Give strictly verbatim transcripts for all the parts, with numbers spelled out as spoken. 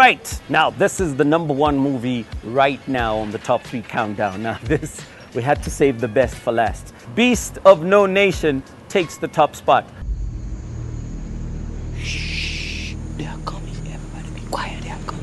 right, now this is the number one movie right now on the top three countdown. Now this, we had to save the best for last. Beast of No Nation takes the top spot. Shh, they are coming. Everybody be quiet, they are coming.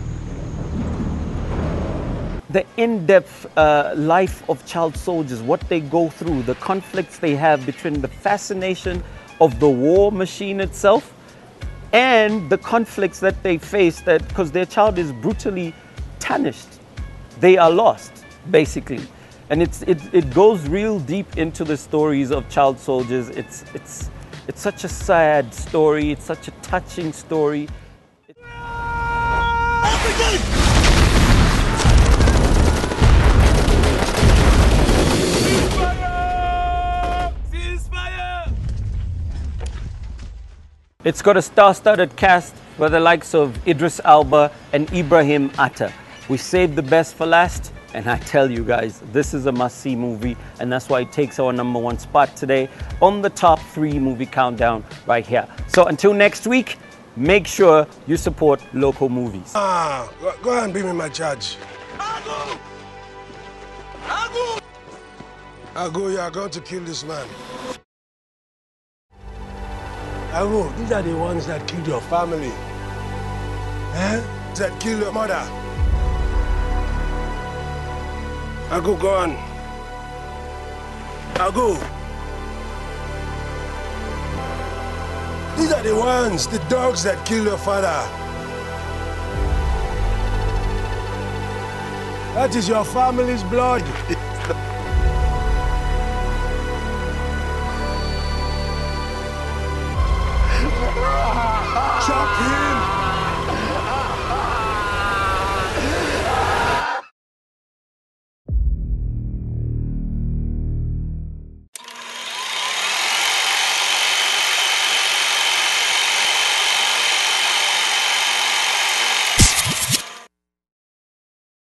The in-depth uh, life of child soldiers, what they go through, the conflicts they have between the fascination of the war machine itself and the conflicts that they face, that because their child is brutally tarnished. They are lost, basically. And it's, it, it goes real deep into the stories of child soldiers. It's, it's, it's such a sad story. It's such a touching story. It It's got a star-studded cast with the likes of Idris Elba and Ibrahim Atta. We saved the best for last, and I tell you guys, this is a must-see movie, and that's why it takes our number one spot today on the top three movie countdown right here. So until next week, make sure you support local movies. Ah, go, go ahead and bring me my charge. Agu! Agu! Agu, you are going to kill this man. Agu, these are the ones that killed your family. Eh? That killed your mother. Agu, go on. Agu. These are the ones, the dogs that killed your father. That is your family's blood.